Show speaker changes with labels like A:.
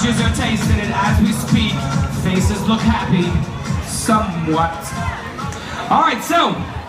A: Judges are tasting it as we speak. Faces look happy, somewhat. All right, so